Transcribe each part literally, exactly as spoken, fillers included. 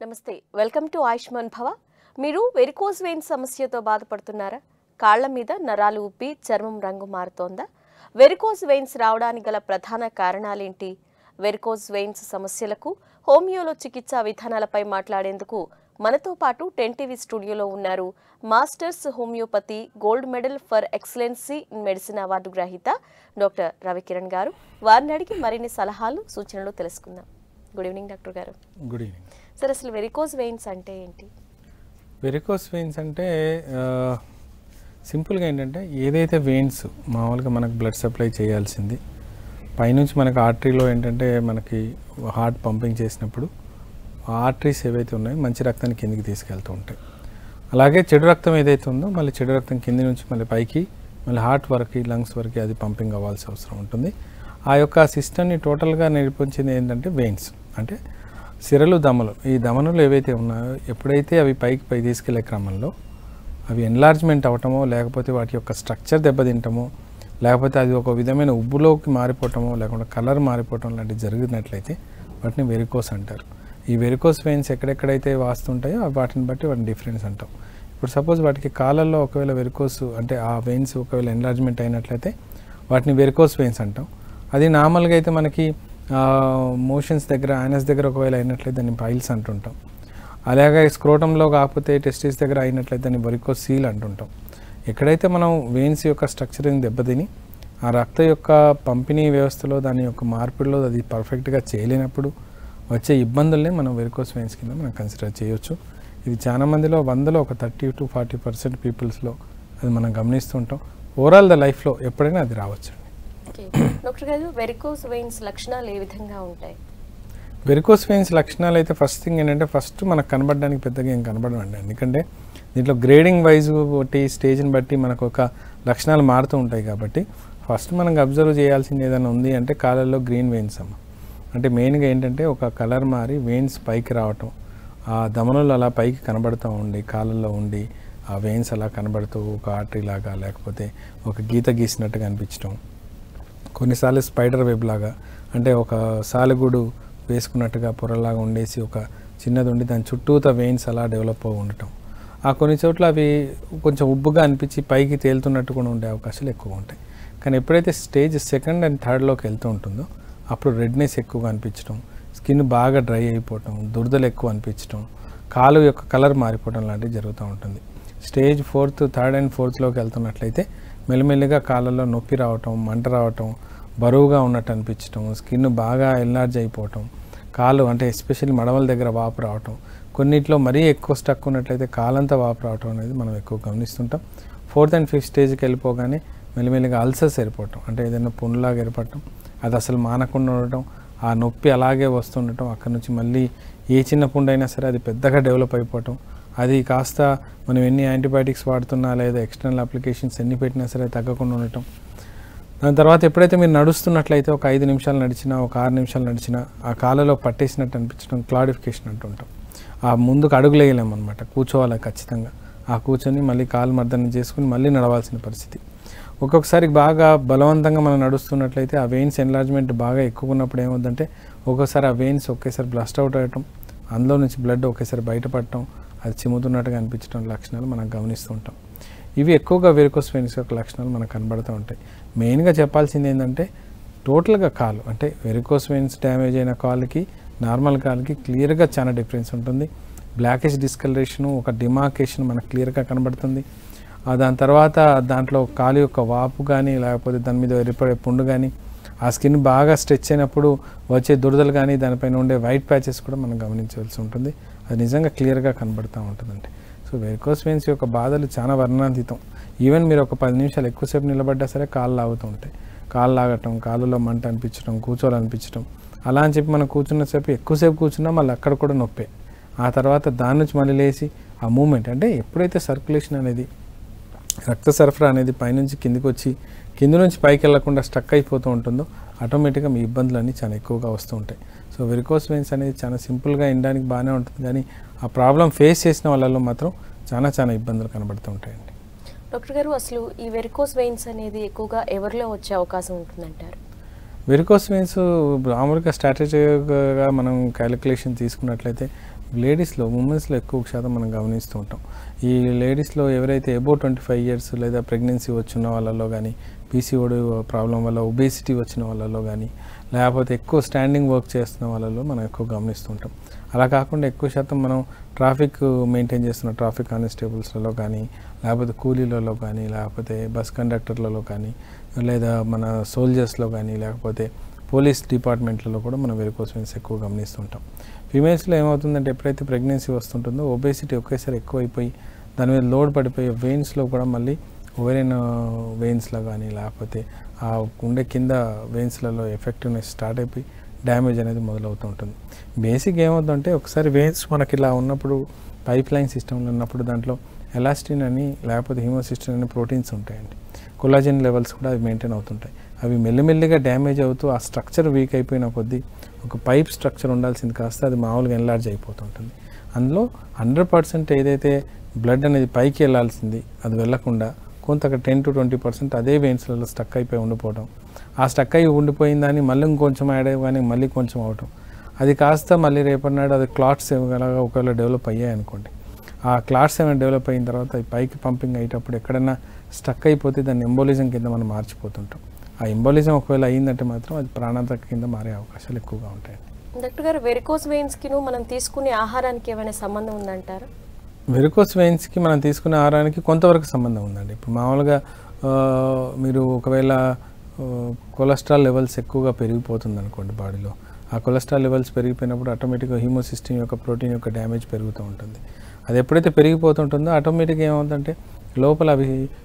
నమస్తే welcome to Ayushman భవ. మీరు వెరికోస్ వెయిన్స్ సమస్యతో బాధపడుతున్నారా? కాళ్ల మీద నరాలు ఉబ్బి చర్మం రంగు మారుతోందా? వెరికోస్ వెయిన్స్ రావడానికి గల ప్రధాన కారణాలేంటి? వెరికోస్ వెయిన్స్ సమస్యలకు హోమియోలో చికిత్సా విధానాలపై మాట్లాడేందుకు మనతో పాటు టెన్ టీవీ స్టూడియోలో ఉన్నారు masters homeopathy gold medal for excellency in medicine award గ్రహీత డాక్టర్ రవికిరణ్ గారు. వారిని అడిగి మరిన్ని సలహాలు సూచనలు తెలుసుకుందాం. గుడ్ ఈవినింగ్ డాక్టర్ గారు. Good evening sir. అసలు వెరికోస్ వెయిన్స్ అంటే ఏంటి? వెరికోస్ వెయిన్స్ అంటే సింపుల్గా ఏంటంటే ఏదైతే వెయిన్స్ మామూలుగా మనకు బ్లడ్ సప్లై చేయాల్సింది పైనుంచి మనకు ఆర్టరీలో ఏంటంటే మనకి హార్ట్ పంపింగ్ చేసినప్పుడు ఆర్టరీస్ ఏవైతే ఉన్నాయో మంచి రక్తాన్ని కిందికి తీసుకెళ్తూ ఉంటాయి. అలాగే చెడు రక్తం ఏదైతే ఉందో మళ్ళీ చెడు రక్తం కింది నుంచి మళ్ళీ పైకి మళ్ళీ హార్ట్ వరకు లంగ్స్ వరకు అది పంపింగ్ అవ్వాల్సిన అవసరం ఉంటుంది. ఆ యొక్క సిస్టమ్ని టోటల్గా నేర్పించింది ఏంటంటే వెయిన్స్ అంటే సిరలు దమలు. ఈ దమనులు ఏవైతే ఉన్నాయో ఎప్పుడైతే అవి పైకి పై తీసుకెళ్లే క్రమంలో అవి ఎన్లార్జ్మెంట్ అవటమో లేకపోతే వాటి యొక్క స్ట్రక్చర్ దెబ్బతింటమో లేకపోతే అది ఒక విధమైన ఉబ్బులోకి మారిపోవటమో లేకుండా కలర్ మారిపోవటం లాంటివి జరిగినట్లయితే వాటిని వెరికోస్ అంటారు. ఈ వెరికోస్ వెయిన్స్ ఎక్కడెక్కడైతే వాస్తుంటాయో వాటిని బట్టి వాటిని డిఫరెన్స్ అంటాం. ఇప్పుడు సపోజ్ వాటికి కాళ్ళల్లో ఒకవేళ వెరికోస్ అంటే ఆ వెయిన్స్ ఒకవేళ ఎన్లార్జ్మెంట్ అయినట్లయితే వాటిని వెరికోస్ వెయిన్స్ అంటాం. అది నార్మల్గా అయితే మనకి మోషన్స్ దగ్గర యానస్ దగ్గర ఒకవేళ అయినట్లయితే దాన్ని పైల్స్ అంటుంటాం. అలాగే స్క్రోటంలో కాకపోతే టెస్టిస్ దగ్గర అయినట్లయితే దాన్ని వెరికోస్ సీల్ అంటుంటాం. ఎక్కడైతే మనం వెయిన్స్ యొక్క స్ట్రక్చరింగ్ దెబ్బతిని ఆ రక్త యొక్క పంపిణీ వ్యవస్థలో దాని యొక్క మార్పిడిలో అది పర్ఫెక్ట్గా చేయలేనప్పుడు వచ్చే ఇబ్బందుల్ని మనం వెరికోస్ వెయిన్స్ కింద మనం కన్సిడర్ చేయొచ్చు. ఇది చాలా మందిలో వందలో ఒక థర్టీ టు ఫార్టీ పర్సెంట్ పీపుల్స్లో అది మనం గమనిస్తుంటాం. ఓవరాల్ ద లైఫ్లో ఎప్పుడైనా అది రావచ్చు. డాక్టర్ గారు, వెరికోస్ వెయిన్స్ లక్షణాలు ఏ విధంగా ఉంటాయి? వెరికోస్ వెయిన్స్ లక్షణాలు అయితే ఫస్ట్ థింగ్ ఏంటంటే ఫస్ట్ మనకు కనబడడానికి పెద్దగా ఏం కనబడవండి. ఎందుకంటే దీంట్లో గ్రేడింగ్ వైజ్ బట్టి స్టేజ్ని బట్టి మనకు ఒక లక్షణాలు మారుతూ ఉంటాయి. కాబట్టి ఫస్ట్ మనం అబ్జర్వ్ చేయాల్సింది ఏదైనా ఉంది అంటే కాళ్ళల్లో గ్రీన్ వెయిన్స్ అమ్మ. అంటే మెయిన్గా ఏంటంటే ఒక కలర్ మారి వెయిన్స్ పైకి రావటం, ఆ దమనులు అలా పైకి కనబడుతూ ఉండి కాళ్ళల్లో ఉండి ఆ వెయిన్స్ అలా కనబడుతూ ఒక ఆర్టరీ లాగా లేకపోతే ఒక గీత గీసినట్టుగా అనిపించడం, కొన్నిసార్లు స్పైడర్ వెబ్ లాగా అంటే ఒక సాలెగూడు వేసుకున్నట్టుగా పొరలాగా ఉండేసి ఒక చిన్నది ఉండి దాని చుట్టూత వెయిన్స్ అలా డెవలప్ అవి ఉండటం, ఆ కొన్ని చోట్ల అవి కొంచెం ఉబ్బుగా అనిపించి పైకి తేలుతున్నట్టు కూడా ఉండే అవకాశాలు ఎక్కువ ఉంటాయి. కానీ ఎప్పుడైతే స్టేజ్ సెకండ్ అండ్ థర్డ్లోకి వెళ్తూ ఉంటుందో అప్పుడు రెడ్నెస్ ఎక్కువగా అనిపించడం, స్కిన్ బాగా డ్రై అయిపోవటం, దురదలు ఎక్కువ అనిపించడం, కాలు యొక్క కలర్ మారిపోవడం లాంటివి జరుగుతూ ఉంటుంది. స్టేజ్ ఫోర్త్ థర్డ్ అండ్ ఫోర్త్లోకి వెళ్తున్నట్లయితే మెల్లిమెల్లిగా కాళ్ళల్లో నొప్పి రావటం, మంట రావటం, బరువుగా ఉన్నట్టు అనిపించడం, స్కిన్ బాగా ఎన్లార్జ్ అయిపోవటం, కాలు అంటే ఎస్పెషల్లీ మడవల దగ్గర వాపు రావటం, కొన్నిట్లో మరీ ఎక్కువ స్టక్ ఉన్నట్లయితే కాలంతా వాపు రావటం అనేది మనం ఎక్కువ గమనిస్తుంటాం. ఫోర్త్ అండ్ ఫిఫ్త్ స్టేజ్కి వెళ్ళిపోగానే మెల్లిమెల్లిగా అల్సర్స్ ఏర్పడటం అంటే ఏదైనా పుండ్లాగా ఏర్పడటం, అది అసలు మానకుండా ఉండటం, ఆ నొప్పి అలాగే వస్తుండటం, అక్కడ నుంచి మళ్ళీ ఏ చిన్న పుండు అయినా సరే అది పెద్దగా డెవలప్ అయిపోవటం, అది కాస్త మనం ఎన్ని యాంటీబయాటిక్స్ వాడుతున్నా లేదా ఎక్స్టర్నల్ అప్లికేషన్స్ ఎన్ని పెట్టినా సరే తగ్గకుండా ఉండటం. దాని తర్వాత ఎప్పుడైతే మీరు నడుస్తున్నట్లయితే ఒక ఐదు నిమిషాలు నడిచినా ఒక ఆరు నిమిషాలు నడిచినా ఆ కాళ్ళలో పట్టేసినట్టు అనిపించడం క్లాడిఫికేషన్ అంటుంటాం. ఆ ముందుకు అడుగులు వేయలేము అనమాట, కూర్చోవాలి ఖచ్చితంగా. ఆ కూర్చొని మళ్ళీ కాలు మర్దన చేసుకుని మళ్ళీ నడవాల్సిన పరిస్థితి. ఒక్కొక్కసారి బాగా బలవంతంగా మనం నడుస్తున్నట్లయితే ఆ వెయిన్స్ ఎన్లార్జ్మెంట్ బాగా ఎక్కువ ఉన్నప్పుడు ఏమవుతుందంటే ఒక్కొక్కసారి ఆ వెయిన్స్ ఒకేసారి బ్లస్ట్ అవుట్ అవ్వటం, అందులో నుంచి బ్లడ్ ఒకేసారి బయటపడటం, అది చిమ్ముతున్నట్టుగా అనిపించడం లక్షణాలు మనం గమనిస్తూ ఉంటాం. ఇవి ఎక్కువగా వెరికోస్ వెయిన్స్ యొక్క లక్షణాలు మనకు కనబడుతూ ఉంటాయి. మెయిన్గా చెప్పాల్సింది ఏంటంటే టోటల్గా కాలు అంటే వెరికోస్ వెయిన్స్ డ్యామేజ్ అయిన కాలుకి నార్మల్ కాలుకి క్లియర్గా చాలా డిఫరెన్స్ ఉంటుంది. బ్లాకిష్ డిస్కలరేషను ఒక డిమార్కేషన్ మనకు క్లియర్గా కనబడుతుంది. దాని తర్వాత దాంట్లో కాలు యొక్క వాపు కానీ లేకపోతే దాని మీద ఏర్పడే పుండు కానీ ఆ స్కిన్ బాగా స్ట్రెచ్ అయినప్పుడు వచ్చే దురదలు కానీ దానిపైన ఉండే వైట్ ప్యాచెస్ కూడా మనం గమనించవలసి ఉంటుంది. అది నిజంగా క్లియర్గా కనబడుతూ ఉంటుందండి. సో వెరికోస్ వెయిన్స్ యొక్క బాధలు చాలా వర్ణాతీతం. ఈవెన్ మీరు ఒక పది నిమిషాలు ఎక్కువసేపు నిలబడ్డా సరే కాళ్ళు లాగుతూ ఉంటాయి. కాళ్ళు లాగటం, కాళ్ళలో మంట అనిపించడం, కూర్చోవాలనిపించడం, అలా అని చెప్పి మనం కూర్చున్నసేపు ఎక్కువసేపు కూర్చున్నా మళ్ళీ అక్కడ కూడా నొప్పే. ఆ తర్వాత దాని నుంచి మళ్ళీ లేచి ఆ మూమెంట్ అంటే ఎప్పుడైతే సర్క్యులేషన్ అనేది రక్త సరఫరా అనేది పైనుంచి కిందికి వచ్చి కింది నుంచి పైకి వెళ్లకుండా స్టక్ అయిపోతూ ఉంటుందో ఆటోమేటిక్గా మీ ఇబ్బందులన్నీ చాలా ఎక్కువగా వస్తూ ఉంటాయి. సో వెరికోస్ వెయిన్స్ అనేది చాలా సింపుల్గా వినడానికి బాగానే ఉంటుంది, కానీ ఆ ప్రాబ్లం ఫేస్ చేసిన వాళ్ళలో మాత్రం చాలా చాలా ఇబ్బందులు కనబడుతూ ఉంటాయండి. డాక్టర్ గారు, అసలు ఈ వెరికోస్ వెయిన్స్ అనేది ఎక్కువగా ఎవరిలో వచ్చే అవకాశం ఉంటుందంటారు? వెరికోస్ వెయిన్స్ మామూలుగా స్ట్రాటజీగా మనం క్యాలిక్యులేషన్ తీసుకున్నట్లయితే లేడీస్లో ఉమెన్స్లో ఎక్కువ శాతం మనం గమనిస్తూ ఉంటాం. ఈ లేడీస్లో ఎవరైతే ఎబో ట్వంటీ ఫైవ్ ఇయర్స్ లేదా ప్రెగ్నెన్సీ వచ్చిన వాళ్ళలో కానీ, పీసీఓడి ప్రాబ్లం వల్ల ఒబేసిటీ వచ్చిన వాళ్ళలో కానీ, లేకపోతే ఎక్కువ స్టాండింగ్ వర్క్ చేస్తున్న వాళ్ళలో మనం ఎక్కువ గమనిస్తుంటాం. అలా కాకుండా ఎక్కువ శాతం మనం ట్రాఫిక్ మెయింటైన్ చేస్తున్న ట్రాఫిక్ కానిస్టేబుల్స్లలో కానీ, లేకపోతే కూలీలలో కానీ, లేకపోతే బస్ కండక్టర్లలో కానీ, లేదా మన సోల్జర్స్లో కానీ, లేకపోతే పోలీస్ డిపార్ట్మెంట్లలో కూడా మనం వెరికోస్ వెయిన్స్ ఎక్కువ గమనిస్తుంటాం. ఫీమేల్స్లో ఏమవుతుందంటే ఎప్పుడైతే ప్రెగ్నెన్సీ వస్తుంటుందో ఒబేసిటీ ఒకేసారి ఎక్కువైపోయి దాని మీద లోడ్ పడిపోయి వెయిన్స్లో కూడా మళ్ళీ ఓవెరైన్ వెయిన్స్లో కానీ, లేకపోతే ఆ గుండె కింద వెయిన్స్లలో ఎఫెక్టివ్నెస్ స్టార్ట్ అయిపోయి డ్యామేజ్ అనేది మొదలవుతూ ఉంటుంది. బేసిక్ ఏమవుతుందంటే ఒకసారి వెయిన్స్ మనకి ఇలా ఉన్నప్పుడు పైప్ లైన్ సిస్టంలో ఉన్నప్పుడు దాంట్లో ఎలాస్టిన్ అని లేకపోతే హీమోసిస్టిన్ అని ప్రోటీన్స్ ఉంటాయండి. కొలాజన్ లెవెల్స్ కూడా అవి మెయింటైన్ అవుతుంటాయి. అవి మెల్లిమెల్లిగా డ్యామేజ్ అవుతూ ఆ స్ట్రక్చర్ వీక్ అయిపోయిన కొద్దీ ఒక పైప్ స్ట్రక్చర్ ఉండాల్సింది కాస్త అది మామూలుగా ఎన్లార్జ్ అయిపోతుంటుంది. అందులో హండ్రెడ్ పర్సెంట్ ఏదైతే బ్లడ్ అనేది పైకి వెళ్ళాల్సింది అది వెళ్ళకుండా కొంత టెన్ టు ట్వంటీ పర్సెంట్ అదే వెయిన్స్లలో స్టక్ అయిపోయి ఉండిపోవడం, ఆ స్టక్ అయి ఉండిపోయిన దాన్ని మళ్ళీ ఇంకొంచెం యాడ్ అయ్యి కానీ మళ్ళీ కొంచెం అవటం, అది కాస్త మళ్ళీ రేపటి నాడు అది క్లాట్స్ ఏమైనా ఒకవేళ డెవలప్ అయ్యాయి అనుకోండి, ఆ క్లాట్స్ ఏమైనా డెవలప్ అయిన తర్వాత పైకి పంపింగ్ అయ్యేటప్పుడు ఎక్కడైనా స్టక్ అయిపోతే దాన్ని ఎంబోలిజం కింద మనం మార్చిపోతుంటాం. ఆ ఎంబోలిజం ఒకవేళ అయ్యిందంటే మాత్రం అది ప్రాణాంతక కింద మారే అవకాశాలు ఎక్కువగా ఉంటాయి. డాక్టర్ గారు, వెరికోస్ వెయిన్స్కి మనం తీసుకునే ఆహారానికి ఏమైనా సంబంధం ఉందంటారా? వెరికోస్ వెయిన్స్కి మనం తీసుకునే ఆహారానికి కొంతవరకు సంబంధం ఉందండి. ఇప్పుడు మామూలుగా మీరు ఒకవేళ కొలెస్ట్రాల్ లెవెల్స్ ఎక్కువగా పెరిగిపోతుంది అనుకోండి బాడీలో, ఆ కొలెస్ట్రాల్ లెవెల్స్ పెరిగిపోయినప్పుడు ఆటోమేటిక్గా హీమోసిస్టిన్ యొక్క ప్రోటీన్ యొక్క డ్యామేజ్ పెరుగుతూ ఉంటుంది. అది ఎప్పుడైతే పెరిగిపోతుంటుందో ఆటోమేటిక్గా ఏమవుతుందంటే లోపల అవి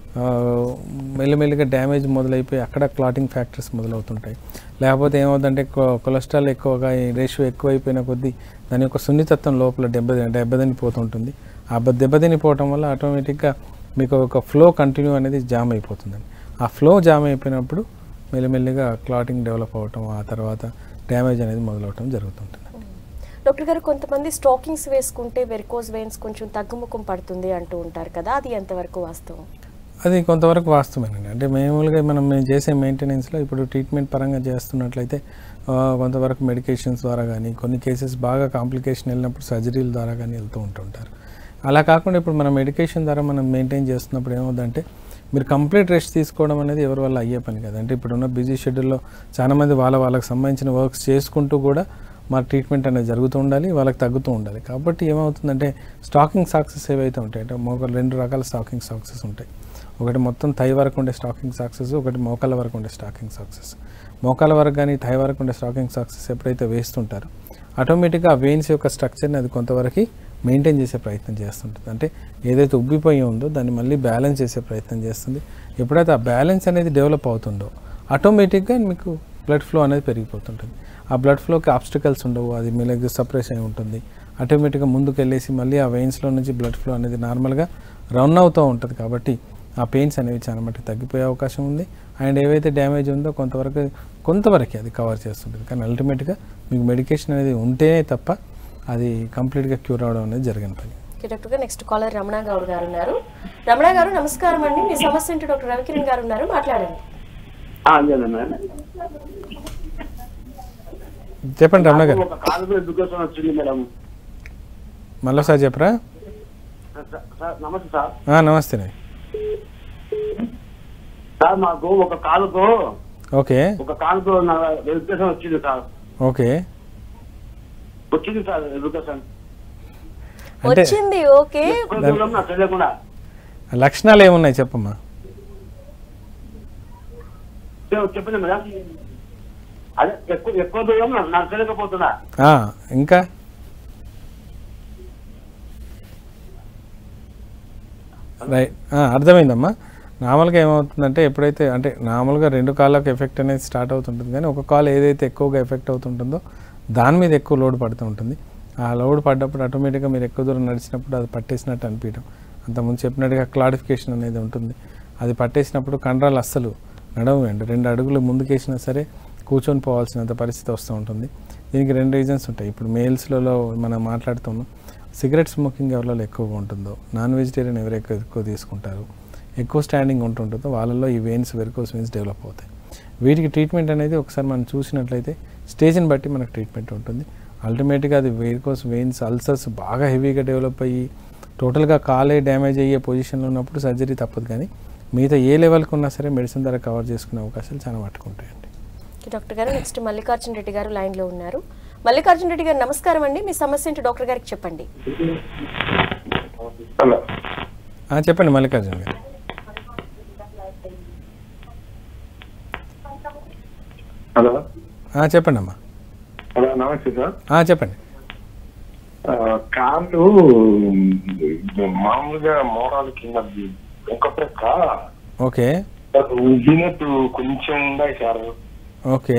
మెల్లిమెల్లిగా డ్యామేజ్ మొదలైపోయి అక్కడ క్లాటింగ్ ఫ్యాక్టర్స్ మొదలవుతుంటాయి. లేకపోతే ఏమవుతుందంటే కొలెస్ట్రాల్ ఎక్కువగా రేషియో ఎక్కువైపోయిన కొద్దీ దాని యొక్క సున్నితత్వం లోపల దెబ్బ దెబ్బతినిపోతుంటుంది. ఆ దెబ్బతినిపోవటం వల్ల ఆటోమేటిక్గా మీకు ఒక ఫ్లో కంటిన్యూ అనేది జామ్ అయిపోతుందండి. ఆ ఫ్లో జామ్ అయిపోయినప్పుడు మెల్లిమెల్లిగా క్లాటింగ్ డెవలప్ అవ్వటం, ఆ తర్వాత డ్యామేజ్ అనేది మొదలవటం జరుగుతుంటుంది. డాక్టర్ గారు, కొంతమంది స్టాకింగ్స్ వేసుకుంటే వెరికోస్ వెయిన్స్ కొంచెం తగ్గుముఖం పడుతుంది అంటూ ఉంటారు కదా, అది ఎంతవరకు వాస్తవం? అది కొంతవరకు వాస్తవమేనండి. అంటే మామూలుగా మనం మేము చేసే మెయింటెనెన్స్లో ఇప్పుడు ట్రీట్మెంట్ పరంగా చేస్తున్నట్లయితే కొంతవరకు మెడికేషన్స్ ద్వారా కానీ, కొన్ని కేసెస్ బాగా కాంప్లికేషన్ వెళ్ళినప్పుడు సర్జరీల ద్వారా కానీ వెళ్తూ ఉంటుంటారు. అలా కాకుండా ఇప్పుడు మనం మెడికేషన్ ద్వారా మనం మెయింటైన్ చేస్తున్నప్పుడు ఏమవుతుందంటే మీరు కంప్లీట్ రెస్ట్ తీసుకోవడం అనేది ఎవరి వల్ల అయ్యే పని కదా. అంటే ఇప్పుడున్న బిజీ షెడ్యూల్లో చాలామంది వాళ్ళ వాళ్ళకి సంబంధించిన వర్క్స్ చేసుకుంటూ కూడా మా ట్రీట్మెంట్ అనేది జరుగుతూ ఉండాలి, వాళ్ళకి తగ్గుతూ ఉండాలి. కాబట్టి ఏమవుతుందంటే స్టాకింగ్ సాక్సెస్ ఏవైతే ఉంటాయి అంటే మోకాలు రెండు రకాల స్టాకింగ్ సాక్సెస్ ఉంటాయి. ఒకటి మొత్తం థై వరకు ఉండే స్టాకింగ్ సాక్సెస్, ఒకటి మోకాల వరకు ఉండే స్టాకింగ్ సాక్సెస్. మోకాల వరకు కానీ థై వరకు ఉండే స్టాకింగ్ సాక్సెస్ ఎప్పుడైతే వేస్తుంటారో ఆటోమేటిక్గా ఆ వెయిన్స్ యొక్క స్ట్రక్చర్ని అది కొంతవరకు మెయింటైన్ చేసే ప్రయత్నం చేస్తుంటుంది. అంటే ఏదైతే ఉబ్బిపోయి ఉందో దాన్ని మళ్ళీ బ్యాలెన్స్ చేసే ప్రయత్నం చేస్తుంది. ఎప్పుడైతే ఆ బ్యాలెన్స్ అనేది డెవలప్ అవుతుందో ఆటోమేటిక్గా మీకు బ్లడ్ ఫ్లో అనేది పెరిగిపోతుంటుంది. ఆ బ్లడ్ ఫ్లోకి ఆబ్స్టికల్స్ ఉండవు, అది మీ లెగ్ సప్రెస్ అయి ఉంటుంది. ఆటోమేటిక్గా ముందుకు వెళ్ళేసి మళ్ళీ ఆ వెయిన్స్లో నుంచి బ్లడ్ ఫ్లో అనేది నార్మల్గా రన్ అవుతూ ఉంటుంది. కాబట్టి ఆ పెయిన్స్ అనేవి చాలా మటుకు తగ్గిపోయే అవకాశం ఉంది. అండ్ ఏవైతే డ్యామేజ్ ఉందో కొంతవరకు కొంతవరకు అది కవర్ చేస్తుంటుంది. కానీ అల్టిమేట్గా మీకు మెడికేషన్ అనేది ఉంటేనే తప్ప అది కంప్లీట్గా క్యూర్ అవడం అనేది జరిగిన పని. డాక్టర్ గారు, నెక్స్ట్ కాలర్ రమణ గౌడ్ గారు ఉన్నారు. రమణ గారు నమస్కారం అండి. మీ సమస్య ఏంటో డాక్టర్ రవికిరణ్ గారు ఉన్నారు, మాట్లాడండి. చెప్పండి రమణ గారు. మళ్ళీ సార్ చెప్పరా? నమస్తే సార్. నమస్తే సార్, మాకు ఒక కాలుకు ఓకే ఒక కాలుకు ఎడ్యుకేషన్ వచ్చింది సార్. ఓకే వచ్చింది సార్ ఎడ్యుకేషన్ వచ్చింది. ఓకే, తెలియకుండా లక్షణాలు ఏమున్నాయి చెప్పమ్మా? చెప్పండి మేడం. అదే ఎక్కువ ఎక్కువ దూరం నాకు తెలియకపోతున్నా. ఇంకా రైట్, అర్థమైందమ్మా. నార్మల్గా ఏమవుతుందంటే ఎప్పుడైతే అంటే నార్మల్గా రెండు కాళ్ళకు ఎఫెక్ట్ అనేది స్టార్ట్ అవుతుంటుంది, కానీ ఒక కాలు ఏదైతే ఎక్కువగా ఎఫెక్ట్ అవుతుంటుందో దాని మీద ఎక్కువ లోడ్ పడుతూ ఉంటుంది. ఆ లోడ్ పడ్డప్పుడు ఆటోమేటిక్గా మీరు ఎక్కువ దూరం నడిచినప్పుడు అది పట్టేసినట్టు అనిపించడం, అంతకుముందు చెప్పినట్టుగా క్లాడిఫికేషన్ అనేది ఉంటుంది. అది పట్టేసినప్పుడు కండరాలు అస్సలు నడవండి, రెండు అడుగులు ముందుకేసినా సరే కూర్చొని పోవాల్సినంత పరిస్థితి వస్తూ ఉంటుంది. దీనికి రెండు రీజన్స్ ఉంటాయి. ఇప్పుడు మేల్స్లలో మనం మాట్లాడుతున్నాం, సిగరెట్ స్మోకింగ్ ఎవరిలో ఎక్కువగా ఉంటుందో, నాన్ వెజిటేరియన్ ఎవరైతే ఎక్కువ తీసుకుంటారు, ఎక్కువ స్టాండింగ్ ఉంటుంటుందో వాళ్ళలో ఈ వెయిన్స్ వెరికోస్ వెయిన్స్ డెవలప్ అవుతాయి. వీటికి ట్రీట్మెంట్ అనేది ఒకసారి మనం చూసినట్లయితే స్టేజ్ని బట్టి మనకు ట్రీట్మెంట్ ఉంటుంది. అల్టిమేట్గా అది వెరికోస్ వెయిన్స్ అల్సర్స్ బాగా హెవీగా డెవలప్ అయ్యి టోటల్గా కాలే డ్యామేజ్ అయ్యే పొజిషన్లో ఉన్నప్పుడు సర్జరీ తప్పదు, కానీ మిగతా ఏ లెవెల్కి ఉన్నా సరే మెడిసిన్ ద్వారా కవర్ చేసుకునే అవకాశాలు చాలా మట్టుకుంటాయండి. డాక్టర్ గారు నెక్స్ట్ మల్లికార్జున రెడ్డి గారు లైన్లో ఉన్నారు. మల్లికార్జున రెడ్డి గారు నమస్కారం అండి, మీ సమస్య ఏంటి డాక్టర్ గారికి చెప్పండి. హలో చెప్పండి మల్లికార్జున గారు. హలో చెప్పండి అమ్మా. హలో నమస్తే సార్. చెప్పండి. కాళ్ళు మామూలుగా మోరాలు కింద ఒక ప్రక్క ఓకే ఉబ్బినట్టు కొంచెం ఉన్నాయి సార్. ఓకే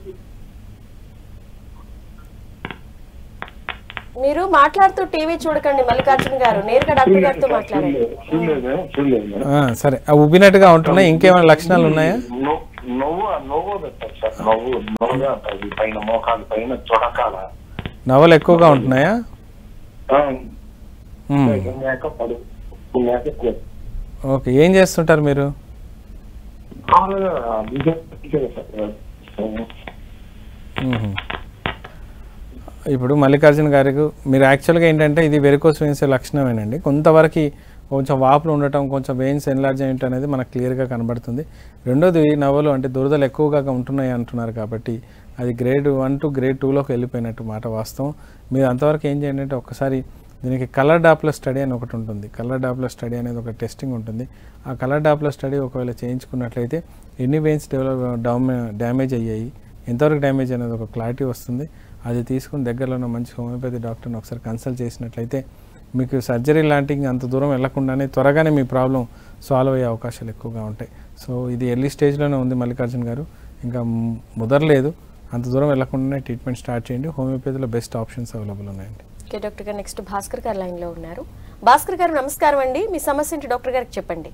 మీరు మాట్లాడుతూ టీవీ చూడకండి మల్లికార్జున గారు, నేరుగా డాక్టర్ గారితో మాట్లాడండి. సరే, ఉబ్బినట్టుగా ఉంటున్నాయి, ఇంకేమైనా లక్షణాలు ఉన్నాయా? నవ్వు నవ్వు పెట్టారు సార్, నవ్వు నవ్వుగా ఉంటుంది పైన మోకాలు పైన చొడకాల నవ్వులు ఎక్కువగా ఉంటున్నాయా? ఓకే, ఏం చేస్తుంటారు మీరు? ఇప్పుడు మల్లికార్జున గారికి మీరు యాక్చువల్గా ఏంటంటే ఇది వెరికోస్ వెయిన్స్ లక్షణమేనండి. కొంతవరకు కొంచెం వాపులు ఉండటం, కొంచెం వెయిన్స్ ఎన్లార్జ్ అయ్యటం అనేది మనకు క్లియర్గా కనబడుతుంది. రెండోది నవ్వులు అంటే దురదలు ఎక్కువగా ఉంటున్నాయి అంటున్నారు కాబట్టి అది గ్రేడ్ వన్ టు గ్రేడ్ టూలోకి వెళ్ళిపోయినట్టు మాట వాస్తవం. మీరు అంతవరకు ఏం చేయండి అంటే ఒకసారి దీనికి కలర్ డాప్లర్ స్టడీ అని ఒకటి ఉంటుంది. కలర్ డాప్లర్ స్టడీ అనేది ఒక టెస్టింగ్ ఉంటుంది. ఆ కలర్ డాప్లర్ స్టడీ ఒకవేళ చేయించుకున్నట్లయితే ఎన్ని వెయిన్స్ డెవలప్ డ్యామేజ్ అయ్యాయి, ఎంతవరకు డ్యామేజ్ అనేది ఒక క్లారిటీ వస్తుంది. అది తీసుకుని దగ్గరలో ఉన్న మంచి హోమియోపతి డాక్టర్ని ఒకసారి కన్సల్ట్ చేసినట్లయితే మీకు సర్జరీ లాంటివి అంత దూరం వెళ్లకుండానే త్వరగానే మీ ప్రాబ్లం సాల్వ్ అయ్యే అవకాశాలు ఎక్కువగా ఉంటాయి. సో ఇది ఎర్లీ స్టేజ్లోనే ఉంది మల్లికార్జున గారు, ఇంకా ముదరలేదు. అంత దూరం వెళ్లకుండానే ట్రీట్మెంట్ స్టార్ట్ చేయండి. హోమియోపతిలో బెస్ట్ ఆప్షన్స్ అవైలబుల్ ఉన్నాయండి. ఓకే డాక్టర్ గారు, నెక్స్ట్ భాస్కర్ గారు లైన్లో ఉన్నారు. భాస్కర్ గారు నమస్కారం అండి, మీ సమస్య ఏంటి డాక్టర్ గారికి చెప్పండి.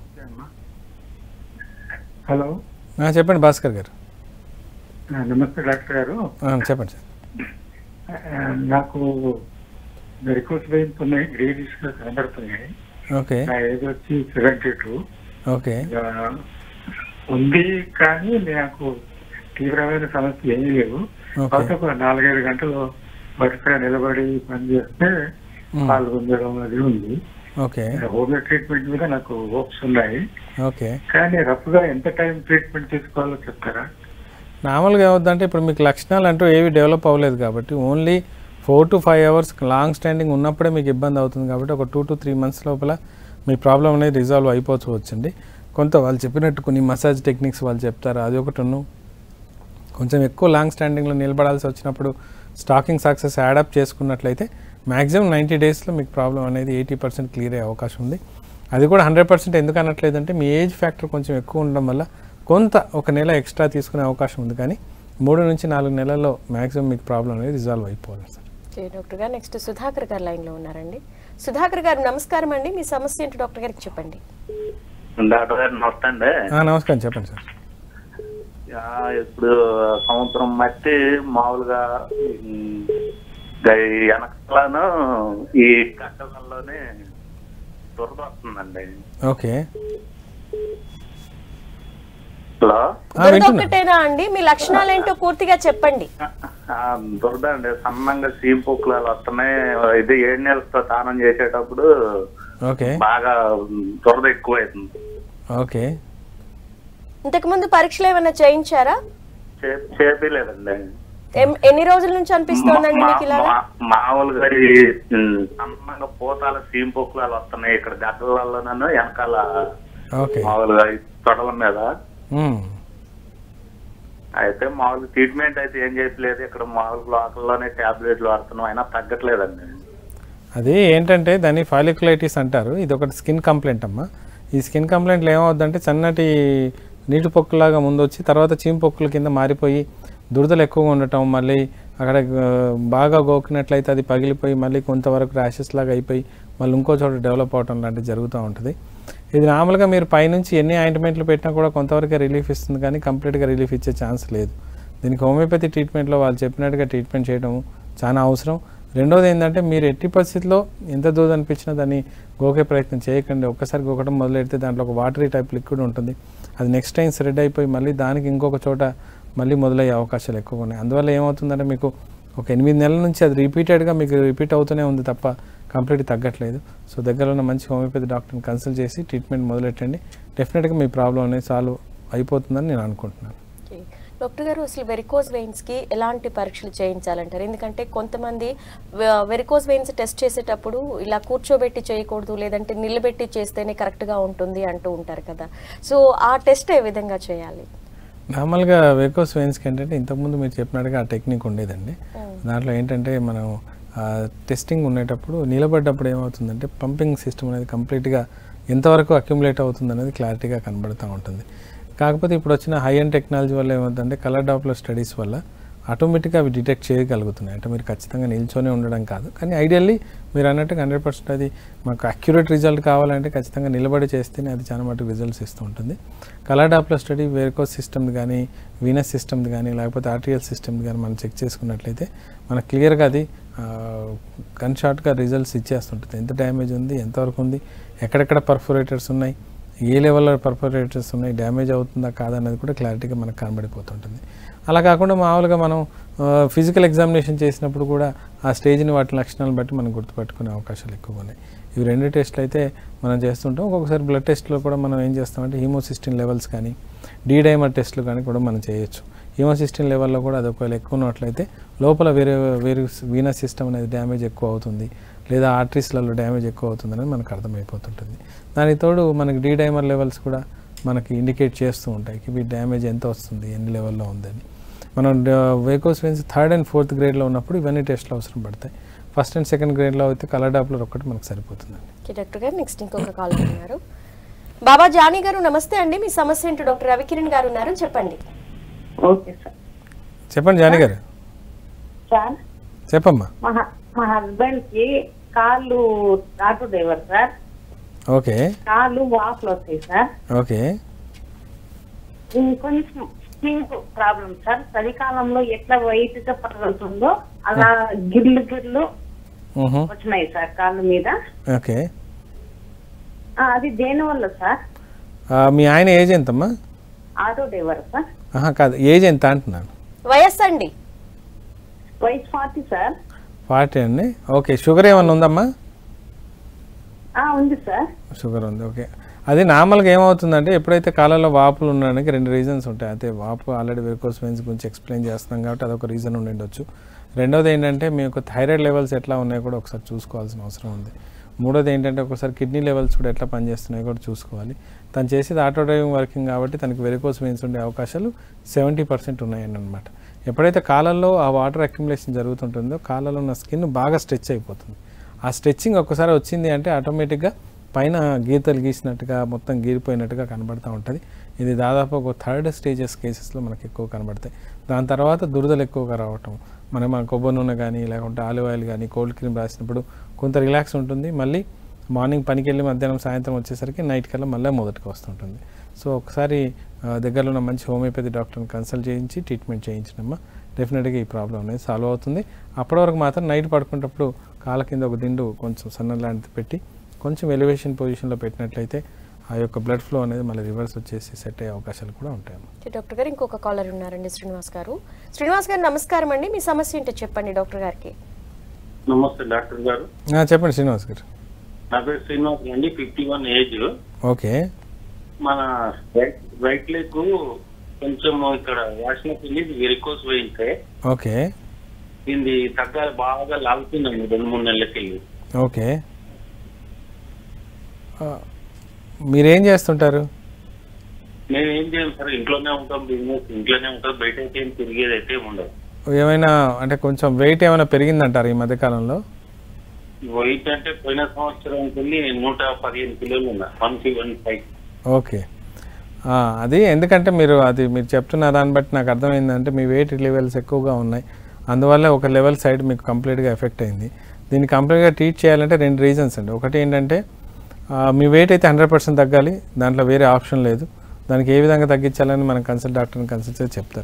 హలో చెప్పండి భాస్కర్ గారు. నమస్తే డాక్టర్ గారు. చెప్పండి సార్. నాకు వెరికోస్ వెయిన్స్ ఉన్నాయి, గ్రీడిష్ గా కనబడుతున్నాయి. ఓకే, నా ఏజ్ వచ్చి సెవెంటీ టూ. ఓకే, ఉంది కానీ నాకు తీవ్రమైన సమస్య ఏమీ లేవు. కాకపోతే ఒక నాలుగైదు గంటలు వరుసగా నిలబడి పనిచేస్తే పాలు పొందడం అది ఉంది. ఓకే, హోమియో ట్రీట్మెంట్ మీద నాకు హోప్స్ ఉన్నాయి. ఓకే, కానీ రఫ్ గా ఎంత టైం ట్రీట్మెంట్ తీసుకోవాలో చెప్తారా? నార్మల్గా ఏమవుతుందంటే ఇప్పుడు మీకు లక్షణాలు అంటూ ఏవి డెవలప్ అవ్వలేదు కాబట్టి only four to five hours long standing ఉన్నప్పుడే మీకు ఇబ్బంది అవుతుంది కాబట్టి ఒక టూ టు త్రీ మంత్స్ లోపల మీ ప్రాబ్లం అనేది రిజాల్వ్ అయిపోవచ్చండి. కొంత వాళ్ళు చెప్పినట్టు కొన్ని మసాజ్ టెక్నిక్స్ వాళ్ళు చెప్తారు, అది ఒకటి ఉన్ను. కొంచెం ఎక్కువ లాంగ్ స్టాండింగ్లో నిలబడాల్సి వచ్చినప్పుడు స్టాకింగ్ సక్సెస్ యాడప్ చేసుకున్నట్లయితే మ్యాక్సిమం నైంటీ డేస్లో మీకు ప్రాబ్లం అనేది ఎయిటీ పర్సెంట్ క్లియర్ అయ్యే అవకాశం ఉంది. అది కూడా హండ్రెడ్ పర్సెంట్ ఎందుకు అనట్లేదంటే మీ ఏజ్ ఫ్యాక్టర్ కొంచెం ఎక్కువ ఉండడం వల్ల కొంత ఒక నెల ఎక్స్ట్రా తీసుకునే అవకాశం ఉంది, కానీ మూడు నుంచి నాలుగు నెలల్లో మ్యాక్సిమం మీకు ప్రాబ్లం అనేది రిజాల్వ్ అయిపోవాలి సార్. డాక్టర్ గారు నెక్స్ట్ సుధాకర్ గారు లైన్లో ఉన్నారండి. సుధాకర్ గారు నమస్కారం అండి, మీ సమస్య ఏంటో డాక్టర్ గారికి చెప్పండి. డాక్టర్ గారు నమస్తే అండి. నమస్కారం, చెప్పండి సార్. ఇప్పుడు సంవత్సరం మట్టి మామూలుగా వెనకాలను ఈ కట్టడంలోనే దురద వస్తుందండి. ఓకే, హలో ఒకటేనా అండి, మీ లక్షణాలు ఏంటో పూర్తిగా చెప్పండి. దురద అండి, సన్నంగా సీమ్ పొక్కులు వస్తున్నాయి. ఇది ఏడు నెలలతో స్నానం చేసేటప్పుడు బాగా దురద ఎక్కువ అవుతుంది. ఓకే, ఇంతకు ముందు పరీక్షలు ఏమైనా చేయించారా? చేపలేదండి. ఎన్ని రోజుల నుంచి అనిపిస్తోందండి మీకు ఇలా? మామూలుగా సన్నంగా పోతాల సీమ్ పొక్కులు వస్తున్నాయి ఇక్కడ గడ్డలలోనూ వెనకాల మామూలుగా తొడల మీద. అయితే మామూలు ట్రీట్మెంట్ అయితే ఏం చేయట్లేదు, ఇక్కడ మామూలు లోకల్లోనే టాబ్లెట్లు వాడుతున్నాం, అయినా తగ్గట్లేదండి. అది ఏంటంటే దాన్ని ఫాలిక్యులైటిస్ అంటారు. ఇది ఒకటి స్కిన్ కంప్లైంట్ అమ్మా. ఈ స్కిన్ కంప్లైంట్లు ఏమవుద్దంటే సన్నటి నీటి పొక్కులాగా ముందు వచ్చి తర్వాత చీమ్ పొక్కుల కింద మారిపోయి దురదలు ఎక్కువగా ఉండటం, మళ్ళీ అక్కడ బాగా గోకినట్లయితే అది పగిలిపోయి మళ్ళీ కొంతవరకు ర్యాషెస్ లాగా అయిపోయి మళ్ళీ ఇంకో చోట డెవలప్ అవటం లాంటివి జరుగుతూ ఉంటుంది. ఇది నార్మల్గా మీరు పైనుంచి ఎన్ని ఆయింట్మెంట్లు పెట్టినా కూడా కొంతవరకు రిలీఫ్ ఇస్తుంది, కానీ కంప్లీట్గా రిలీఫ్ ఇచ్చే ఛాన్స్ లేదు. దీనికి హోమియోపతి ట్రీట్మెంట్లో వాళ్ళు చెప్పినట్టుగా ట్రీట్మెంట్ చేయడం చాలా అవసరం. రెండోది ఏంటంటే మీరు ఎట్టి పరిస్థితిలో ఎంత దూరం అనిపించినా దాన్ని గోకే ప్రయత్నం చేయకండి. ఒక్కసారి గోకడం మొదలెడితే దాంట్లో ఒక వాటరీ టైప్ లిక్విడ్ ఉంటుంది, అది నెక్స్ట్ టైం స్ప్రెడ్ అయిపోయి మళ్ళీ దానికి ఇంకొక చోట మళ్ళీ మొదలయ్యే అవకాశాలు ఎక్కువగా ఉన్నాయి. అందువల్ల ఏమవుతుందంటే మీకు ఒక ఎనిమిది నెలల నుంచి అది రిపీటెడ్గా మీకు రిపీట్ అవుతూనే ఉంది తప్ప కంప్లీట్ తగ్గట్లేదు. సో దగ్గరలో ఉన్న మంచి హోమియోపతి డాక్టర్ని కన్సల్ట్ చేసి ట్రీట్మెంట్ మొదలెట్టండి. డెఫినెట్గా మీ ప్రాబ్లం అనేది సాల్వ్ అయిపోతుందని నేను అనుకుంటున్నాను. డాక్టర్ గారు, అసలు వెరికోజ్ వెయిన్స్కి ఎలాంటి పరీక్షలు చేయించాలంటారు? ఎందుకంటే కొంతమంది వెరికోజ్ వెయిన్స్ టెస్ట్ చేసేటప్పుడు ఇలా కూర్చోబెట్టి చేయకూడదు, లేదంటే నిలబెట్టి చేస్తేనే కరెక్ట్గా ఉంటుంది అంటూ ఉంటారు కదా. సో ఆ టెస్ట్ ఏ విధంగా చేయాలి? నార్మల్గా వెరికోజ్ వెయిన్స్కి ఏంటంటే ఇంతకుముందు మీరు చెప్పినట్టుగా ఆ టెక్నిక్ ఉండేదండి. దాంట్లో ఏంటంటే మనం టెస్టింగ్ ఉండేటప్పుడు నిలబడ్డప్పుడు ఏమవుతుందంటే పంపింగ్ సిస్టమ్ అనేది కంప్లీట్గా ఎంతవరకు అక్యుములేట్ అవుతుంది అనేది క్లారిటీగా కనబడుతూ ఉంటుంది. కాకపోతే ఇప్పుడు వచ్చిన హై అండ్ టెక్నాలజీ వల్ల ఏమవుతుందంటే కలర్ డాప్లర్ స్టడీస్ వల్ల ఆటోమేటిక్గా అవి డిటెక్ట్ చేయగలుగుతున్నాయి. అంటే మీరు ఖచ్చితంగా నిల్చొని ఉండడం కాదు, కానీ ఐడియల్లీ మీరు అన్నట్టుగా హండ్రెడ్ పర్సెంట్ అది మాకు అక్యురేట్ రిజల్ట్ కావాలంటే ఖచ్చితంగా నిలబడి చేస్తేనే అది చాలా మటుకు రిజల్ట్స్ ఇస్తూ ఉంటుంది. కలర్ డాప్లర్ స్టడీ వెరికోజ్ సిస్టమ్ది కానీ వీనస్ సిస్టమ్ది కానీ లేకపోతే ఆర్టిరియల్ సిస్టమ్ది కానీ మనం చెక్ చేసుకున్నట్లయితే మనకు క్లియర్గా అది గన్ షార్ట్గా రిజల్ట్స్ ఇచ్చేస్తుంటుంది. ఎంత డ్యామేజ్ ఉంది, ఎంతవరకు ఉంది, ఎక్కడెక్కడ పర్ఫోరేటర్స్ ఉన్నాయి, ఏ లెవెల్లో పర్ఫోరేటర్స్ ఉన్నాయి, డ్యామేజ్ అవుతుందా కాదన్నది కూడా క్లారిటీగా మనకు కనబడిపోతుంటుంది. అలా కాకుండా మామూలుగా మనం ఫిజికల్ ఎగ్జామినేషన్ చేసినప్పుడు కూడా ఆ స్టేజ్ని వాటి లక్షణాలను బట్టి మనం గుర్తుపెట్టుకునే అవకాశాలు ఎక్కువగా ఉన్నాయి. ఇవి రెండు టెస్ట్లు అయితే మనం చేస్తుంటాం. ఒక్కొక్కసారి బ్లడ్ టెస్ట్లో కూడా మనం ఏం చేస్తామంటే హీమోసిస్టిన్ లెవెల్స్ కానీ డీ డైమర్ టెస్ట్లు కానీ కూడా మనం చేయొచ్చు. హీమోసిస్టిన్ లెవెల్లో కూడా అది ఒకవేళ ఎక్కువ ఉన్నట్లయితే లోపల వేరే వేరే వీనస్ సిస్టమ్ అనేది డ్యామేజ్ ఎక్కువ అవుతుంది, లేదా ఆర్టరీస్లలో డ్యామేజ్ ఎక్కువ అవుతుంది అనేది మనకు అర్థమైపోతుంటుంది. దానికి తోడు మనకి డీ డైమర్ లెవెల్స్ కూడా మనకి ఇండికేట్ చేస్తూ ఉంటాయి ఇవి డ్యామేజ్ ఎంత వస్తుంది, ఎన్ని లెవెల్లో ఉందని. మనం varicose veins third and fourth గ్రేడ్లో ఉన్నప్పుడు ఇవన్నీ టెస్ట్లు అవసరం పడతాయి. ఫస్ట్ అండ్ సెకండ్ గ్రేడ్లో అయితే కలర్ డాప్లర్ ఒక్కటి మనకు సరిపోతుందండి. డాక్టర్ గారు, నెక్స్ట్ ఇంకొక కాల్ ఉన్నారు. బాబా జానీ గారు నమస్తే అండి, మీ సమస్య ఏంటో డాక్టర్ రవికిరణ్ గారు ఉన్నారు, చెప్పండి. Okay sir. చెప్పండి జానీ గారు. సార్ చెప్పమ్మా. మా హస్బెండ్ కి కాళ్ళు ఆటో డ్రైవర్ సార్. ఓకే. కాళ్ళు వాపులు వస్తాయి సార్. ఓకే. కొంచెం స్కిన్ ప్రాబ్లం సార్. చలికాలంలో ఎట్లా వైట్ గా పడగలుగుతుందో అలా గిర్లు గిర్లు వచ్చినాయి సార్ కాళ్ళ మీద. ఓకే. అది దేని వల్ల సార్? మీ ఆయన ఏజ్ ఎంతమ్మా? Auto driver sir. కాదు, ఏజ్ ఎంత అంటున్నాను. వయస్సు అండి? వయసు ఫార్టీ సార్. ఫార్టీ అండి. ఓకే. షుగర్ ఏమన్నా ఉందమ్మా? ఉంది సార్. షుగర్ ఉంది. ఓకే. అది నార్మల్గా ఏమవుతుందంటే ఎప్పుడైతే కాళ్ళలో వాపులు ఉండడానికి రెండు రీజన్స్ ఉంటాయి. అయితే వాపు ఆల్రెడీ వెరికోజ్ వెయిన్స్ గురించి ఎక్స్ప్లెయిన్ చేస్తున్నాం కాబట్టి అదొక రీజన్ ఉండి ఉండొచ్చు. రెండోది ఏంటంటే మీ యొక్క థైరాయిడ్ లెవెల్స్ ఎట్లా ఉన్నాయో కూడా ఒకసారి చూసుకోవాల్సిన అవసరం ఉంది. మూడోది ఏంటంటే ఒకసారి కిడ్నీ లెవెల్స్ కూడా ఎట్లా పనిచేస్తున్నాయో కూడా చూసుకోవాలి. తను చేసేది ఆటో డ్రైవింగ్ వర్కింగ్ కాబట్టి తనకి వెరికోజ్ వెయిన్స్ ఉండే అవకాశాలు సెవెంటీ పర్సెంట్ ఉన్నాయండి అనమాట. ఎప్పుడైతే కాళ్ళల్లో ఆ వాటర్ అక్యుములేషన్ జరుగుతుంటుందో కాళ్ళలో ఉన్న స్కిన్ బాగా స్ట్రెచ్ అయిపోతుంది. ఆ స్ట్రెచ్చింగ్ ఒక్కసారి వచ్చింది అంటే ఆటోమేటిక్గా పైన గీతలు గీసినట్టుగా మొత్తం గీరిపోయినట్టుగా కనబడుతూ ఉంటుంది. ఇది దాదాపు ఒక థర్డ్ స్టేజెస్ కేసెస్లో మనకి ఎక్కువ కనబడతాయి. దాని తర్వాత దురదలు ఎక్కువగా రావటం, మనం మన కొబ్బరి నూనె కానీ లేకుంటే ఆలివ్ ఆయిల్ కానీ కోల్డ్ క్రీమ్ రాసినప్పుడు కొంత రిలాక్స్ ఉంటుంది. మళ్ళీ మార్నింగ్ పనికి వెళ్ళి మధ్యాహ్నం సాయంత్రం వచ్చేసరికి నైట్ కల్లా మళ్ళీ మొదటికి వస్తుంటుంది. సో ఒకసారి దగ్గరలో ఉన్న మంచి హోమియోపతి డాక్టర్ని కన్సల్ట్ చేయించి ట్రీట్మెంట్ చేయించినమ్మా డెఫినెట్గా ఈ ప్రాబ్లం అనేది సాల్వ్ అవుతుంది. అప్పటి వరకు మాత్రం నైట్ పడుకునేటప్పుడు కాళ్ళ కింద ఒక దిండు కొంచెం సన్న లాంటిది పెట్టి కొంచెం ఎలివేషన్ పొజిషన్లో పెట్టినట్లయితే ఆ యొక్క బ్లడ్ ఫ్లో అనేది మళ్ళీ రివర్స్ వచ్చేసి సెట్ అయ్యే అవకాశాలు కూడా ఉంటాయి. డాక్టర్ గారు, ఇంకొక కాలర్ ఉన్నారండి, శ్రీనివాస్ గారు. శ్రీనివాస్ గారు నమస్కారం అండి, మీ సమస్య ఏంటో చెప్పండి డాక్టర్ గారికి. నమస్తే డాక్టర్ గారు. చెప్పండి శ్రీనివాస్ గారు. నా పేరు శ్రీనివాస్ అండి, ఫిఫ్టీ వన్ ఏజ్. ఓకే. మన రైట్ లెగ్ కొంచెం ఇక్కడ వాసినకి వెరికోజ్ వెయిన్స్. ఓకే. ఇది తగ్గ బాగా లాగుతుందండి రెండు మూడు నెలలకి వెళ్ళి. ఓకే. మీరేం చేస్తుంటారు? మేము ఏం చేయం సార్, ఇంట్లోనే ఉంటాం, బిజినెస్ ఇంట్లోనే ఉంటాం, బయట అయితే ఏం తిరిగేది అయితే ఉండదు. ఏమైనా అంటే కొంచెం వెయిట్ ఏమైనా పెరిగిందంటారు ఈ మధ్యకాలంలో? వెయిట్ అంటే పోయిన సంవత్సరానికి వెళ్ళి నూట పదిహేను కిలోలు ఉన్నా, వన్ వన్ ఫైవ్. ఓకే. అది ఎందుకంటే మీరు అది మీరు చెప్తున్న దాన్ని బట్టి నాకు అర్థమైందంటే మీ వెయిట్ లెవెల్స్ ఎక్కువగా ఉన్నాయి, అందువల్ల ఒక లెవెల్ సైడ్ మీకు కంప్లీట్గా ఎఫెక్ట్ అయింది. దీన్ని కంప్లీట్గా ట్రీట్ చేయాలంటే రెండు రీజన్స్ అండి. ఒకటి ఏంటంటే మీ వెయిట్ అయితే హండ్రెడ్ పర్సెంట్ తగ్గాలి, దాంట్లో వేరే ఆప్షన్ లేదు. దానికి ఏ విధంగా తగ్గించాలని మనం కన్సల్ట్ డాక్టర్ని కన్సల్ట్ చేసి చెప్తారు.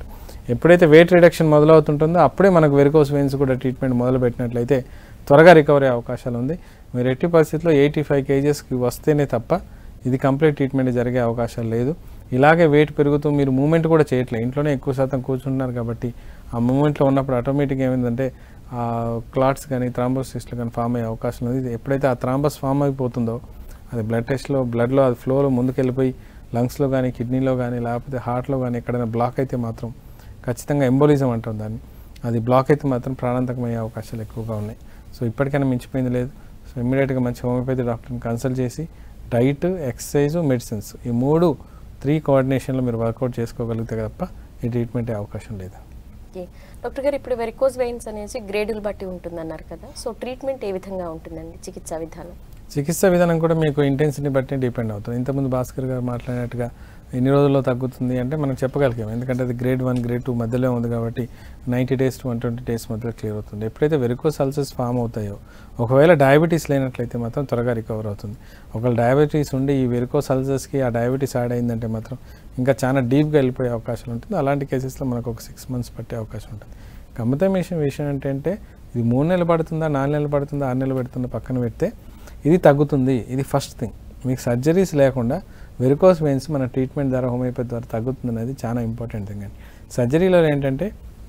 ఎప్పుడైతే వెయిట్ రిడక్షన్ మొదలవుతుంటుందో అప్పుడే మనకు వెరికోస్ వెయిన్స్ కూడా ట్రీట్మెంట్ మొదలు పెట్టినట్లయితే త్వరగా రికవరీ అవకాశాలు ఉంది. మీరు ఎట్టి పరిస్థితుల్లో ఎయిటీ ఫైవ్ కేజెస్కి వస్తేనే తప్ప ఇది కంప్లీట్ ట్రీట్మెంట్ జరిగే అవకాశాలు లేదు. ఇలాగే వెయిట్ పెరుగుతూ మీరు మూమెంట్ కూడా చేయట్లేదు, ఇంట్లోనే ఎక్కువ శాతం కూర్చుంటున్నారు కాబట్టి ఆ మూమెంట్లో ఉన్నప్పుడు ఆటోమేటిక్గా ఏమైందంటే ఆ క్లాట్స్ కానీ థ్రాంబోసిస్ట్లు కానీ ఫామ్ అయ్యే అవకాశం ఉంది. ఎప్పుడైతే ఆ థ్రాంబస్ ఫామ్ అయిపోతుందో అది బ్లడ్ టెస్ట్లో బ్లడ్లో అది ఫ్లోలో ముందుకెళ్ళిపోయి లంగ్స్లో కానీ కిడ్నీలో కానీ లేకపోతే హార్ట్లో కానీ ఎక్కడైనా బ్లాక్ అయితే మాత్రం ఖచ్చితంగా ఎంబోలిజం అంటాం దాన్ని, అది బ్లాక్ అయితే మాత్రం ప్రాణాంతకమయ్యే అవకాశాలు ఎక్కువగా ఉన్నాయి. సో ఇప్పటికైనా మించిపోయింది లేదు. సో ఇమ్మీడియట్గా మంచి హోమియోపతి డాక్టర్ని కన్సల్ట్ చేసి డైట్, ఎక్సర్సైజు, మెడిసిన్స్ ఈ మూడు త్రీ కోఆర్డినేషన్లో మీరు వర్కౌట్ చేసుకోగలిగితే తప్ప ఈ ట్రీట్మెంట్ అవకాశం లేదు. డాక్టర్ గారు, ఇప్పుడు వెరికోస్ వెయిన్స్ అనేసి గ్రేడులు బట్టి ఉంటుందన్నారు కదా, సో ట్రీట్మెంట్ ఏ విధంగా ఉంటుందండి చికిత్సా విధానం? చికిత్సా విధానం కూడా మీకు ఇంటెన్సిటీ బట్టి డిపెండ్ అవుతుంది. ఇంతకుముందు భాస్కర్ గారు మాట్లాడినట్టుగా ఎన్ని రోజుల్లో తగ్గుతుంది అంటే మనం చెప్పగలిగాం, ఎందుకంటే అది గ్రేడ్ వన్ గ్రేడ్ టూ మధ్యలో ఉంది కాబట్టి ninety days to one twenty days మధ్యలో క్లియర్ అవుతుంది. ఎప్పుడైతే వెరికోస్ అల్సర్స్ ఫామ్ అవుతాయో, ఒకవేళ డయాబెటీస్ లేనట్లయితే మాత్రం త్వరగా రికవర్ అవుతుంది. ఒకవేళ డయాబెటీస్ ఉండి ఈ వెరికోస్ అల్సర్స్కి ఆ డయాబెటీస్ యాడ్ అయిందంటే మాత్రం ఇంకా చాలా డీప్గా వెళ్ళిపోయే అవకాశం ఉంటుంది. అలాంటి కేసెస్లో మనకు ఒక సిక్స్ మంత్స్ పట్టే అవకాశం ఉంటుంది. గమ్మత్తైన విషయం విషయం ఏంటంటే ఇది మూడు నెలలు పడుతుందా, నాలుగు నెలలు పడుతుందా, ఆరు నెలలు పెడుతుందా పక్కన పెడితే ఇది తగ్గుతుంది. ఇది ఫస్ట్ థింగ్. మీకు సర్జరీస్ లేకుండా వెరికోస్ వెయిన్స్ మన ట్రీట్మెంట్ ద్వారా హోమియోపతి ద్వారా తగ్గుతుంది అనేది చాలా ఇంపార్టెంట్ థింగ్ అండి. సర్జరీలో ఏంటంటే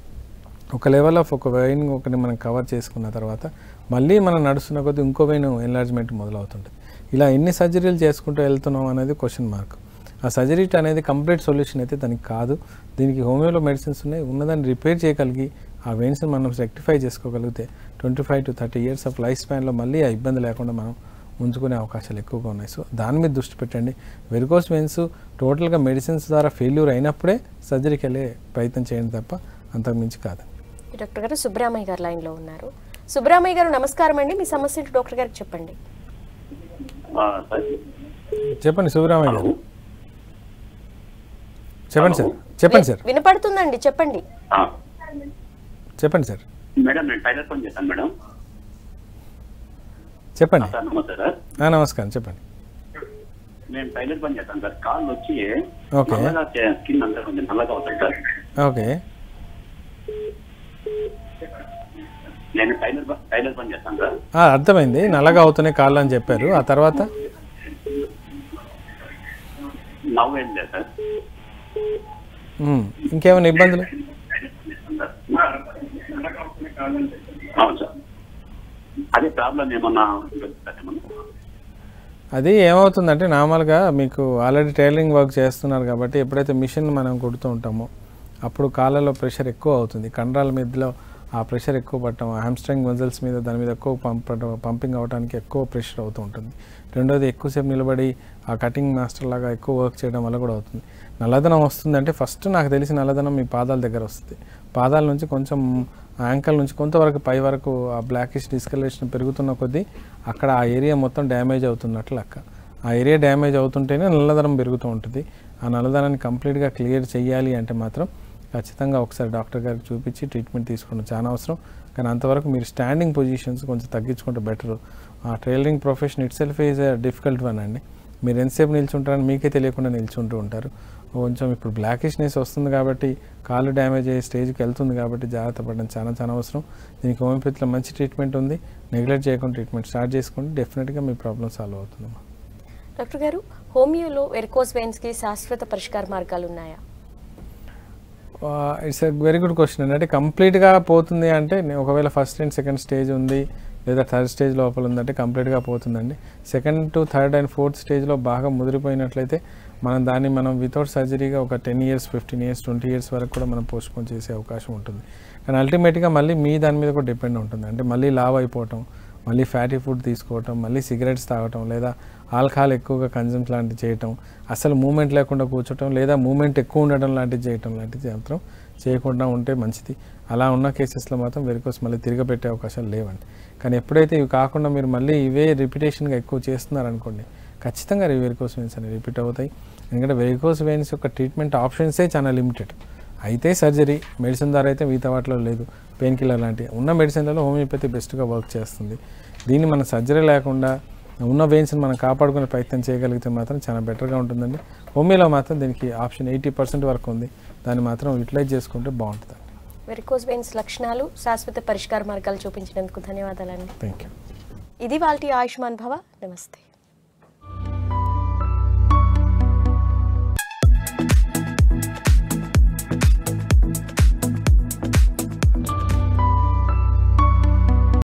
ఒక లెవెల్ ఆఫ్ ఒక వెయిన్ ఒకటి మనం కవర్ చేసుకున్న తర్వాత మళ్ళీ మనం నడుస్తున్న కొద్దీ ఇంకో వెయిన్ ఎన్లార్జ్మెంట్ మొదలవుతుంటుంది. ఇలా ఎన్ని సర్జరీలు చేసుకుంటూ వెళ్తున్నాం అనేది క్వశ్చన్ మార్క్. ఆ సర్జరీ అనేది కంప్లీట్ సొల్యూషన్ అయితే దానికి కాదు. దీనికి హోమియోలో మెడిసిన్స్ ఉన్నాయి, ఉన్నదాన్ని రిపేర్ చేయగలిగి ఆ వెయిన్స్ని మనం రెక్టిఫై చేసుకోగలిగితే twenty five to thirty years of life స్పాన్లో మళ్ళీ ఆ ఇబ్బంది లేకుండా మనం ఉంచుకునే అవకాశాలు ఎక్కువగా ఉన్నాయి. సో దాని మీద దృష్టి పెట్టండి. వెరికోస్ వెయిన్స్ టోటల్గా మెడిసిన్స్ ద్వారా ఫెయిల్యూర్ అయినప్పుడే సర్జరీకి వెళ్ళే ప్రయత్నం చేయండి తప్ప అంతకు మించి కాదు. డాక్టర్ గారు, సుబ్రహ్మణ్య గారు లైన్లో ఉన్నారు. సుబ్రహ్మణ్య గారు నమస్కారం అండి, మీ సమస్య డాక్టర్ గారికి చెప్పండి. చెప్పండి సుబ్రహ్మణ్య గారు, చెప్పండి సార్. చెప్పండి సార్. వినపడుతుందండి, చెప్పండి. చెప్పండి సార్. మేడం నేను టైలర్ పని చేస్తాను మేడం. చెప్పండి. నమస్తే సార్. నమస్కారం, చెప్పండి. నేను టైలర్ పని చేస్తాను సార్. కాళ్ళు వచ్చి ఓకే స్కిన్ అంతా కొంచెం నల్లగా అవుతాయి సార్. ఓకే నేను టైలర్ టైలర్ పని చేస్తాను సార్. అర్థమైంది, నల్లగా అవుతున్నాయి కాళ్ళు అని చెప్పారు. ఆ తర్వాత నవ్వు ఏం లేదు సార్. ఇంకేమైనా ఇబ్బందులు? అవును సార్. అదే ప్రాబ్లం ఏమన్నా? అది ఏమవుతుందంటే నార్మల్గా మీకు ఆల్రెడీ టైలరింగ్ వర్క్ చేస్తున్నారు కాబట్టి ఎప్పుడైతే మిషన్ మనం కుడుతూ ఉంటామో అప్పుడు కాళ్ళలో ప్రెషర్ ఎక్కువ అవుతుంది. కండరాల మీదలో ఆ ప్రెషర్ ఎక్కువ పట్టడం, హ్యామ్స్ట్రింగ్ మజిల్స్ మీద దాని మీద ఎక్కువ పంప్ పంపింగ్ అవడానికి ఎక్కువ ప్రెషర్ అవుతూ ఉంటుంది. రెండోది ఎక్కువసేపు నిలబడి ఆ కటింగ్ మాస్టర్ లాగా ఎక్కువ వర్క్ చేయడం వల్ల కూడా అవుతుంది. నల్లదనం వస్తుందంటే ఫస్ట్ నాకు తెలిసి నల్లదనం మీ పాదాల దగ్గర వస్తుంది. పాదాల నుంచి కొంచెం యాంకల్ నుంచి కొంతవరకు పై వరకు ఆ బ్లాకిష్ డిస్కలరేషన్ పెరుగుతున్న కొద్దీ అక్కడ ఆ ఏరియా మొత్తం డ్యామేజ్ అవుతున్నట్లు లెక్క. ఆ ఏరియా డ్యామేజ్ అవుతుంటేనే నల్లదనం పెరుగుతూ ఉంటుంది. ఆ నల్లదనాన్ని కంప్లీట్గా క్లియర్ చేయాలి అంటే మాత్రం ఖచ్చితంగా ఒకసారి డాక్టర్ గారికి చూపించి ట్రీట్మెంట్ తీసుకోవడం చాలా అవసరం. కానీ అంతవరకు మీరు స్టాండింగ్ పొజిషన్స్ కొంచెం తగ్గించుకుంటే బెటరు. ఆ tailoring profession itself is a difficult one అండి. మీరు ఎంతసేపు నిల్చుంటారని మీకే తెలియకుండా నిల్చుంటూ ఉంటారు. కొంచెం ఇప్పుడు బ్లాకిష్నెస్ వస్తుంది కాబట్టి కాళ్ళు డ్యామేజ్ అయ్యే స్టేజ్కి వెళ్తుంది కాబట్టి జాగ్రత్త పడడం చాలా చాలా అవసరం. దీనికి హోమియోపతిలో మంచి ట్రీట్మెంట్ ఉంది. నెగ్లెక్ట్ చేయకుండా ట్రీట్మెంట్ స్టార్ట్ చేసుకోండి, డెఫినెట్గా మీ ప్రాబ్లం సాల్వ్ అవుతుందమ్మా. డాక్టర్ గారు, హోమియోలో వెరికోస్ వెయిన్స్కి శాశ్వత పరిష్కార మార్గాలు ఉన్నాయా? It's a very good question అండి. అంటే కంప్లీట్గా పోతుంది అంటే ఒకవేళ ఫస్ట్ అండ్ సెకండ్ స్టేజ్ ఉంది లేదా థర్డ్ స్టేజ్ లోపల ఉందంటే కంప్లీట్గా పోతుందండి. Second to third and fourth స్టేజ్లో బాగా ముదిరిపోయినట్లయితే మనం దాన్ని మనం వితౌట్ సర్జరీగా ఒక ten years fifteen years twenty years వరకు కూడా మనం పోస్ట్పోన్ చేసే అవకాశం ఉంటుంది. కానీ అల్టిమేట్గా మళ్ళీ మీ దాని మీద కూడా డిపెండ్ ఉంటుంది. అంటే మళ్ళీ లావ్ అయిపోవటం, మళ్ళీ ఫ్యాటీ ఫుడ్ తీసుకోవటం, మళ్ళీ సిగరెట్స్ తాగటం లేదా ఆల్కహాల్ ఎక్కువగా కన్జ్యూమ్ లాంటివి చేయటం, అసలు మూమెంట్ లేకుండా కూర్చోటం లేదా మూమెంట్ ఎక్కువ ఉండడం లాంటివి చేయటం లాంటిది మాత్రం చేయకుండా ఉంటే మంచిది. అలా ఉన్న కేసెస్లో మాత్రం వెరికోస్ మళ్ళీ తిరగబెట్టే అవకాశాలు లేవండి. కానీ ఎప్పుడైతే ఇవి కాకుండా మీరు మళ్ళీ ఇవే రిపిటేషన్గా ఎక్కువ చేస్తున్నారనుకోండి ఖచ్చితంగా వెరికోస్ వెయిన్స్ అనేవి రిపీట్ అవుతాయి. ఎందుకంటే వెరికోస్ వెయిన్స్ యొక్క ట్రీట్మెంట్ ఆప్షన్సే చాలా లిమిటెడ్. అయితే సర్జరీ, మెడిసిన్ ద్వారా అయితే మిగతా వాటిలో లేదు. పెయిన్ కిల్లర్ లాంటివి ఉన్న మెడిసిన్లలో హోమియోపతి బెస్ట్గా వర్క్ చేస్తుంది. దీన్ని మన సర్జరీ లేకుండా ఉన్న వెయిన్స్ని మనం కాపాడుకునే ప్రయత్నం చేయగలిగితే మాత్రం చాలా బెటర్గా ఉంటుందండి. హోమియోలో మాత్రం దీనికి ఆప్షన్ ఎయిటీ పర్సెంట్ వరకు ఉంది. దాన్ని మాత్రం యూటిలైజ్ చేసుకుంటే బాగుంటుందండి. వెరికోస్ వెయిన్స్ లక్షణాలు, శాశ్వత పరిష్కార మార్గాలు చూపించినందుకు ధన్యవాదాలండి. Thank you. ఇది వాళ్ళ ఆయుష్మాన్ భవ. నమస్తే.